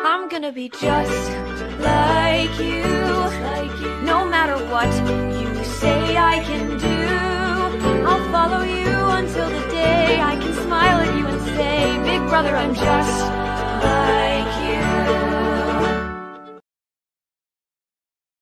I'm gonna be just like you. No matter what you say I can do, I'll follow you until the day I can smile at you and say, big brother, I'm just